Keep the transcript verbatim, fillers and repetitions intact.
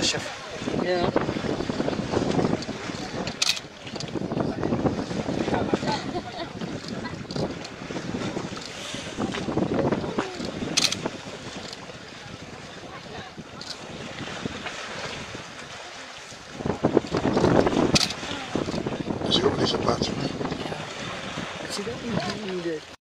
de chef. Ja. Dat is ook niet zo plaats. Het zit ook niet in de